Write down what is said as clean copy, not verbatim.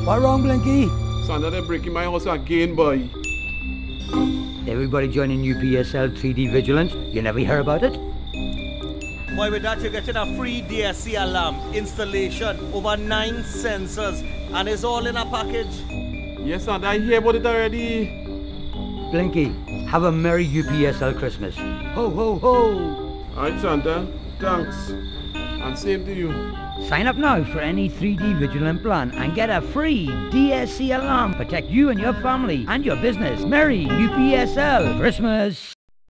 What wrong, Blinky? Santa, they're breaking my house again, boy. Everybody joining UPSL 3D Vigilance. You never hear about it? Boy, with that you're getting a free DSC alarm installation, over 9 sensors, and it's all in a package. Yes, Santa, I hear about it already. Blinky, have a merry UPSL Christmas. Ho, ho, ho! Alright, Santa. Thanks. And same to you. Sign up now for any 3D Vigilant plan and get a free DSC alarm. Protect you and your family and your business. Merry UPSL Christmas!